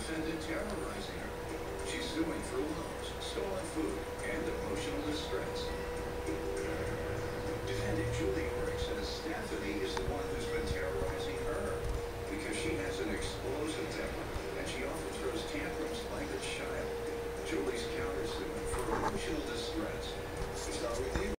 defendant terrorizing her. She's suing for loans, stolen food, and emotional distress. Defendant Julie Oryx says Stephanie is the one who's been terrorizing her because she has an explosive temper and she often throws tantrums like a child. Julie's countersuing for emotional distress. We start with you.